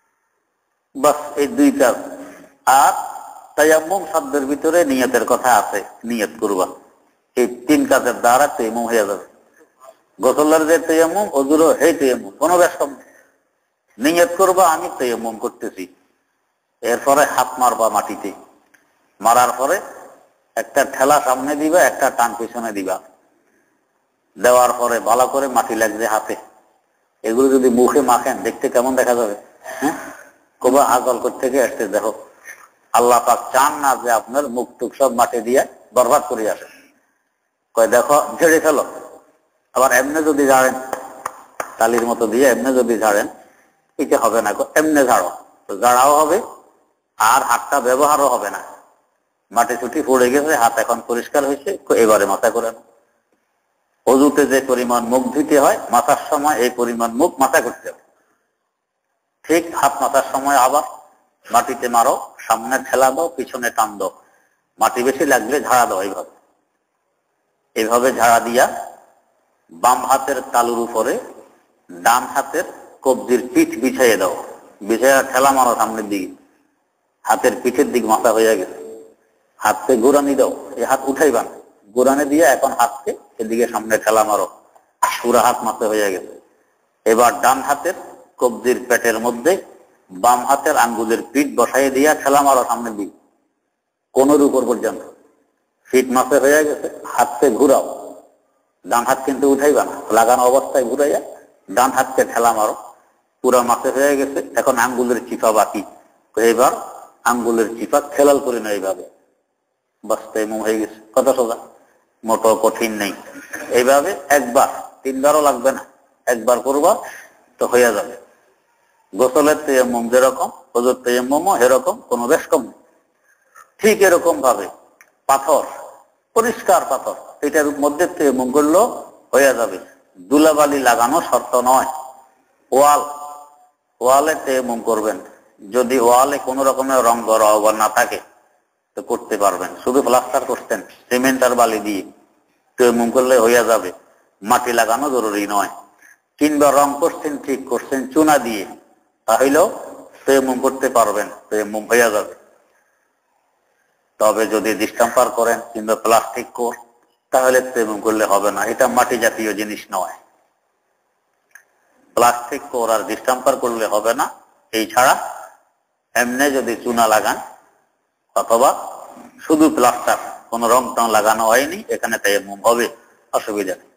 বাস এই দুই কাজ। আর তায়াম্মুম শব্দের ভিতরে নিয়তের কথা আছে, নিয়ত করবা। এই তিন কাজের দ্বারা তায়াম্মুম হয়ে যাবে। গোসলের যে তায়াম্মুম, ওযুরও হে তায়াম্মুম, কোনো ব্যস্ত নিয়ত করবা আমি তায়াম্মুম করতেছি। এরপরে হাত মারবা মাটিতে, মারার পরে একটা ঠেলা সামনে দিবা, একটা টান পিছনে দিবা, দেওয়ার পরে ভালো করে মাটি লাগবে হাতে। এগুলো যদি মুখে মাখেন দেখতে কেমন দেখা যাবে? হ্যাঁ, কবা হাজল করতে গিয়ে আসতে, দেখো আল্লাহ পাক চান না যে আপনার মুখ টুক সব মাটি দিয়ে বরবাদ করে আসে। কয় দেখো ঝেড়ে ফেলো। আবার এমনি যদি ঝাড়েন, তালির মতো দিয়ে এমনি যদি ঝাড়েন, এটা হবে না, এমনি ঝাড়ো, তো ঝাড়াও হবে আর হাতটা ব্যবহারও হবে না। মাটি ছুটি পড়ে গেছে, হাত এখন পরিষ্কার হয়েছে, এবারে মাথা করে না। ওযুতে যে পরিমাণ মুখ ধুতে হয়, মাথার সময় এই পরিমাণ মুখ মাথা করতে হবে। ঠিক হাত মাথার সময় আবার মাটিতে মারো, সামনে ঠেলা দাও, পিছনে টান দাও, মাটি বেশি লাগলে ঝাড়া দাও। এইভাবে এইভাবে ঝাড়া দিয়া বাম হাতের তালুর উপরে ডান হাতের কবজির পিঠ বিছাইয়ে দাও, বিছাইয়া ঠেলা মারো সামনের দিকে, হাতের পিঠের দিক মাথা হয়ে গেছে। হাতকে গোড়ানি দাও, এই হাত উঠাইবা না, গোড়ানি দিয়ে এখন হাতকে এদিকে সামনে ঠেলা মারো, পুরা হাত মাথা হয়ে গেছে। এবার ডান হাতের কবজির পেটের মধ্যে বাম হাতের আঙ্গুলের পিঠ বসাই দিয়া ঠেলা মারো সামনের দিকে, কোনোর উপর পর্যন্ত। পিঠ মাথা হয়ে গেছে, হাতকে ঘুরাও, ডান হাত কিন্তু উঠাইবা না, লাগানো অবস্থায় ঘুরাইয়া ডান হাতকে ঠেলা মারো, পুরা মাথা হয়ে গেছে। এখন আঙ্গুলের চিপা বাকি, এবার আঙ্গুলের চিপা খেলাল করে না, এইভাবে বাস তায়াম্মুম হয়ে গেছে। কত সোজা, মোটো কঠিন নেই। এইভাবে একবার, তিনবারও লাগবে না, একবার করবা তো হয়ে যাবে। গোসলের তায়াম্মুম যেরকম, ওযুর তায়াম্মুমও এরকম, কোনো বেশ কম নেই। ঠিক এরকম ভাবে পাথর, পরিষ্কার পাথর, এটার মধ্যে তায়াম্মুম করলেও হয়ে যাবে। ধুলাবালি লাগানো শর্ত নয়। ওয়াল, ওয়ালে তায়াম্মুম করবেন, যদি ওয়ালে কোন রকমের রং গড়া না থাকে তো করতে পারবেন। শুধু প্লাস্টার করতেন সিমেন্ট আর বালি দিয়ে, তায়াম্মুম করলে হয়ে যাবে, মাটি লাগানো জরুরি নয়। কিংবা রং করছেন, ঠিক করছেন চুনা দিয়ে, তাহলেও তায়াম্মুম করতে পারবেন, তায়াম্মুম হয়ে যাবে। তবে যদি ডিস্টেম্পার করেন কিংবা প্লাস্টিক কোর, তাহলে তায়াম্মুম করলে হবে না, এটা মাটি জাতীয় জিনিস নয়। প্লাস্টিক কোর আর ডিস্টেম্পার করলে হবে না। এই ছাড়া এমনি যদি চুনা লাগান অথবা শুধু প্লাস্টার, কোন রং টং লাগানো হয়নি, এখানে তায়াম্মুম হবে, অসুবিধা নেই।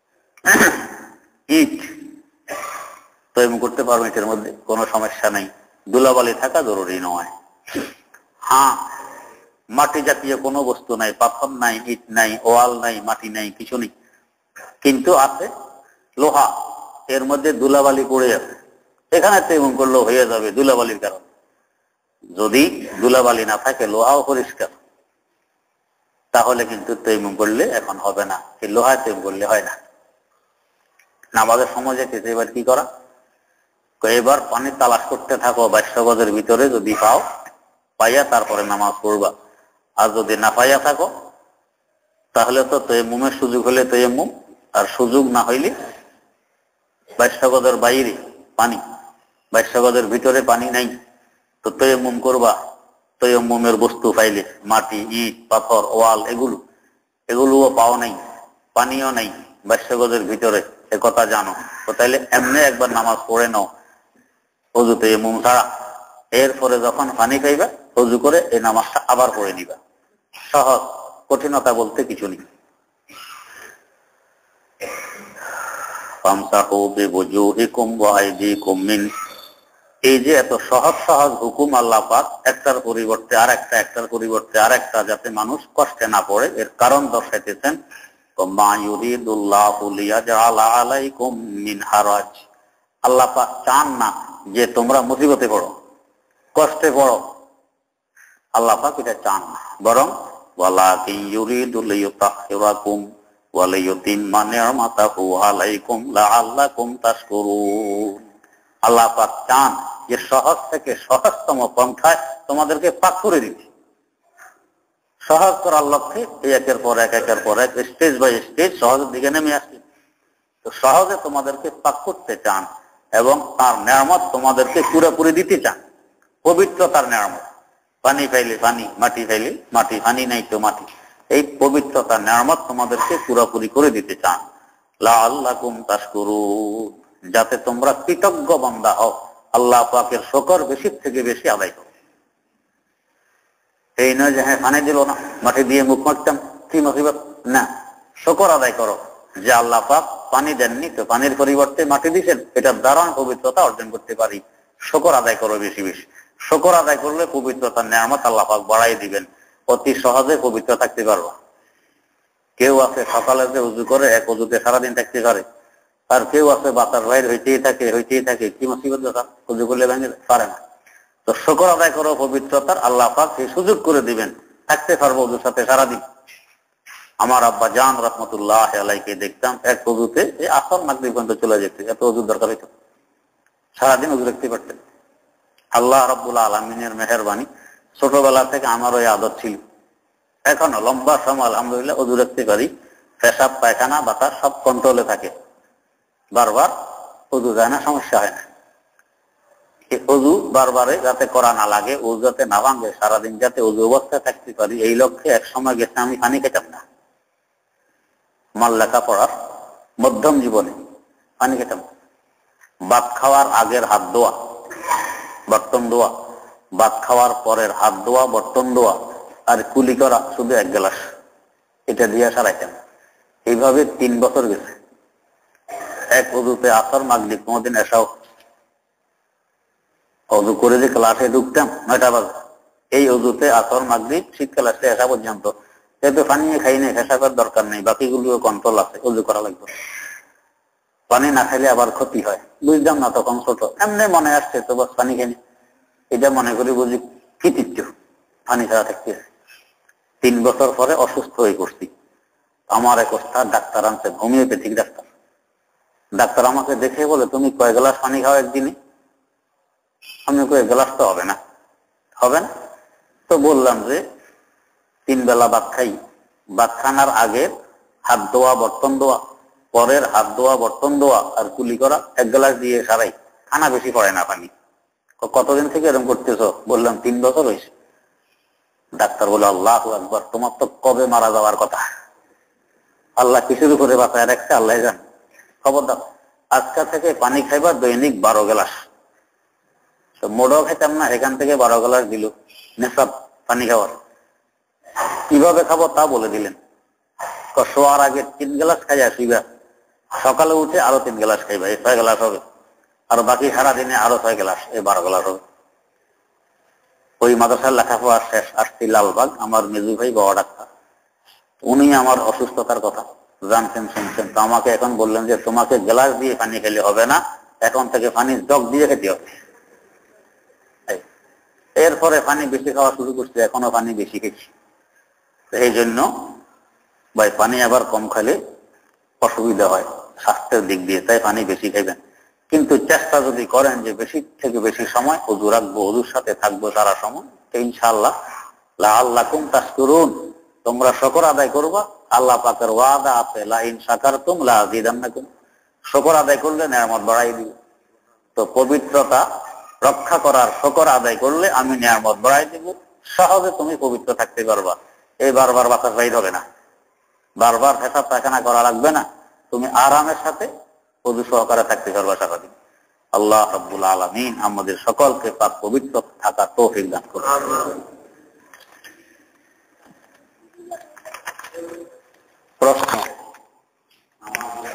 ইট তায়াম্মুম করতে পারবেন, এটার মধ্যে কোনো সমস্যা নেই। ধুলাবালি থাকা জরুরি নয়। হ্যাঁ, মাটি জাতীয় কোনো বস্তু নাই, পাথর নাই, ইট নাই, ওয়াল নাই, মাটি নাই, কিছু নেই, কিন্তু আছে লোহা, এর মধ্যে ধুলাবালি পড়ে আছে, এখানে তেমন করলেও হয়ে যাবে ধুলাবালির কারণে। যদি ধুলাবালি না থাকে, লোহাও পরিষ্কার, তাহলে কিন্তু তেমন করলে এখন হবে না, এই লোহায় তেমন করলে হয় না। নামাজের সময় যেতেছে, এবার কি করা? এবার পানি তালাশ করতে থাকো বাইশ গজের ভিতরে, যদি পাও, পাইয়া তারপরে নামাজ পড়বা। আর যদি না পাইয়া থাকো, তাহলে তো তৈমুমের সুযোগ হলে তৈমুম, আর সুযোগ না হইলে বাইশ গজের বাইরে পানি, বাইশ গজের ভিতরে পানি নাই, তো তৈমুম করবা। তৈমুমের বস্তু পাইলে মাটি, ইট, পাথর, ওয়াল, এগুলো এগুলোও পাও নাই, পানিও নাই বাইশ গজের ভিতরে, এ কথা জানো তো, তাইলে এমনি একবার নামাজ পড়ে নাও অজু তৈমুম ছাড়া। এরপরে যখন পানি খাইবা, অজু করে এই নামাজটা আবার পড়ে নিবা। সহজ, কঠিনতা বলতে কিছু নেই। ফামসাহু বিওজুহিকুম ওয়া আইদিকুম মিন, এই যে এত সহজ সহজ হুকুম আল্লাহ পাক একটার পরিবর্তে আর একটা, একটার পরিবর্তে আর একটা, যাতে মানুষ কষ্টে না পড়ে, এর কারণ দর্শাইতেছেন। মা ইউরিদুল্লাহু লিয়াজআলা আলাইকুম মিন হারাজ, আল্লাহ পাক চান না যে তোমরা মুসিবতে পড়ো, কষ্টে পড়ো, আল্লাহ পাক এটা চান না, বরং ওয়ালাকিন ইউরিদু লিইউতাহহিরাকুম ওয়া লিইউতিম্মা নি'মাতাহু আলাইকুম লাআল্লাকুম তাশকুরুন। আল্লাহ পাক চান যে সহজ থেকে সহজতম পন্থায় তোমাদেরকে পাক করে দিতে, সহজ করার লক্ষ্যে এই একের পর এক, একের পর এক, স্টেজ বাই স্টেজ সহজের দিকে নেমে আসছে। তো সহজে তোমাদেরকে পাক করতে চান এবং তার নিয়ামত তোমাদেরকে পুরোপুরি দিতে চান। পবিত্রতার নিয়ামত, পানি পাইলে পানি, মাটি পাইলে মাটি, পানি নাই তো মাটি, এই পবিত্রতার নিয়ামত তোমাদেরকে পুরোপুরি করে দিতে চান। লাআল্লাকুম তাশকুরুন, যাতে তোমরা কৃতজ্ঞ বান্দা হও, আল্লাহ পাকের শুকর বেশি থেকে বেশি আদায় করো। এই নয় যে হ্যাঁ পানি দিল না, মাটি দিয়ে মুখ মাখতাম, কি মুসিবত, না, শুকর আদায় করো যে আল্লাহ পাক পানি দেননি, তো পানির পরিবর্তে মাটি দিয়েছেন, এটার দ্বারা পবিত্রতা অর্জন করতে পারি। শুকর আদায় করো বেশি বেশি। শুকর আদায় করলে পবিত্রতার নিয়ামত আল্লাহ পাক বাড়াই দিবেন, অতি সহজে পবিত্র থাকতে পারবা। কেউ আছে সকালে যে উজু করে এক উজুতে সারাদিন থাকতে পারে, আর কেউ আছে বাতাস বাইর হইতেই থাকে হইতেই থাকে, কি মুসিবত কথা, উজু করলে ভেঙে পারে না। তো শুকর আদায় করো পবিত্রতার, আল্লাহ পাক এই সুযোগ করে দিবেন, থাকতে পারবো উজুর সাথে সারাদিন। আমার আব্বা জান রহমতুল্লাহ আলাইকে দেখতাম এক উজুতে এই আসর মাগরিব পর্যন্ত চলে যেতে, এত উজুর দরকার হইত, সারাদিন উজু রাখতে পারতেন। আল্লাহ রাব্বুল আলামিনের মেহেরবানি, ছোটবেলা থেকে আমার ওই আদত ছিল, এখনো লম্বা সময় আলহামদুলিল্লাহ উজু রাখতে পারি, পেশাব পায়খানা বাতাস সব কন্ট্রোলে থাকে, বারবার উজু যায় না, সমস্যা হয় না। উজু বারবারে যাতে করা না লাগে, উজু যাতে না ভাঙে, সারাদিন যাতে উজু অবস্থায় থাকতে পারি, এই লক্ষ্যে এক সময় গেছে আমি পানি খেতাম না। আমার লেখাপড়ার মধ্যম জীবনে পানি খেতাম। ভাত খাওয়ার আগের হাত ধোয়া, বর্তন ধোয়া, ভাত খাওয়ার পরের হাত ধোয়া, বর্তন ধোয়া, আর কুলি করা শুধু এক গ্লাস, এটা দিয়ে সারাইতাম। এইভাবে তিন বছর গেছে। এক উজুতে আসর মাগরিব কোনদিন এসাও অজু করে যে ক্লাসে ঢুকতাম নয়টা বাজে, এই অজুতে আসর মাগরিব শীতকাল আসলে আসা পর্যন্ত, যেহেতু পানি খাই নাই, পেশাবের দরকার নেই, বাকিগুলো কন্ট্রোল আছে, অজু করা লাগবে। পানি না খাইলে আবার ক্ষতি হয়, বুঝলাম না তখন ছোট, এমনি মনে আসছে তো বাস পানি খাইনি, এটা মনে করি বুঝি কৃতিত্ব, পানি ছাড়া থাকতে। তিন বছর পরে অসুস্থ হয়ে পড়ছি। আমার এক ওস্তাদ ডাক্তার আনছেন, হোমিওপ্যাথিক ডাক্তার। ডাক্তার আমাকে দেখে বলে, তুমি কয় গ্লাস পানি খাও একদিনে? আমি কয় গ্লাস তো হবে না। হবে না তো বললাম যে তিন বেলা ভাত খাই, ভাত খানার আগে হাত ধোয়া, বর্তন ধোয়া, পরের হাত ধোয়া, বর্তন ধোয়া, আর কুলি করা, এক গ্লাস দিয়ে সারাই, খানা বেশি পড়ে না পানি। কতদিন থেকে এরকম করতেছো? বললাম তিন বছর হয়েছে। ডাক্তার বলে, আল্লাহু আকবার, তোমার তো কবে মারা যাওয়ার কথা, আল্লাহ কিসের উপরে বাঁচায় রাখছে আল্লাহ জান। খবরদার, আজকা থেকে পানি খাইবা দৈনিক বারো গ্লাস। তো মোড়ও খাইতাম না, এখান থেকে বারো গ্লাস দিল নেশাব পানি খাওয়ার। কিভাবে খাবো তা বলে দিলেন। শোয়ার আগে তিন গ্লাস খাইয়া শুইবা, সকালে উঠে আরো তিন গ্লাস খাইবা, এই ছয় গ্লাস হবে, আর বাকি সারাদিনে আরো ছয় গ্লাস, এই বারো গ্লাস হবে। ওই মাদ্রাসার লেখাপড়া শেষ, আসছি লালবাগ। আমার মেজু ভাই বাবা ডাক্তার, উনি আমার অসুস্থতার কথা জানতেন, শুনছেন। তো আমাকে এখন বললেন যে তোমাকে গ্লাস দিয়ে পানি খেলে হবে না, এখন থেকে পানি জগ দিয়ে খেতে হবে। এরপরে পানি বেশি খাওয়া শুরু করছি, এখনো পানি বেশি খেয়েছি। এই জন্য ভাই পানি আবার কম খেলে অসুবিধা হয় স্বাস্থ্যের দিক দিয়ে, তাই পানি বেশি খাইবেন। কিন্তু চেষ্টা যদি করেন যে বেশি থেকে বেশি সময় ওযু রাখবো, ওযুর সাথে থাকবো সারা সময়, ইনশাআল্লাহ লাআল্লাকুম তাশকুরুন, তোমরা শুকর আদায় করবা। আল্লাহ পাকের ওয়াদা আছে, লা ইন শাকারতুম লাযিদান্নাকুম, শুকর আদায় করলে নিয়ামত বাড়াই দিব। তো পবিত্রতা রক্ষা করার শুকর আদায় করলে আমি নিয়ামত বাড়াই দিব, সহজে তুমি পবিত্র থাকতে পারবা। এই বারবার বাতাস বাইর হবে না, বারবার পেশাব পায়খানা করা লাগবে না, তুমি আরামের সাথে ওযু সহকারে থাকতে পারবা সারাদিন। আল্লাহ রাব্বুল আলামিন আমাদের সকলকে পাক পবিত্র থাকার তৌফিক দান করুন। প্রশ্ন।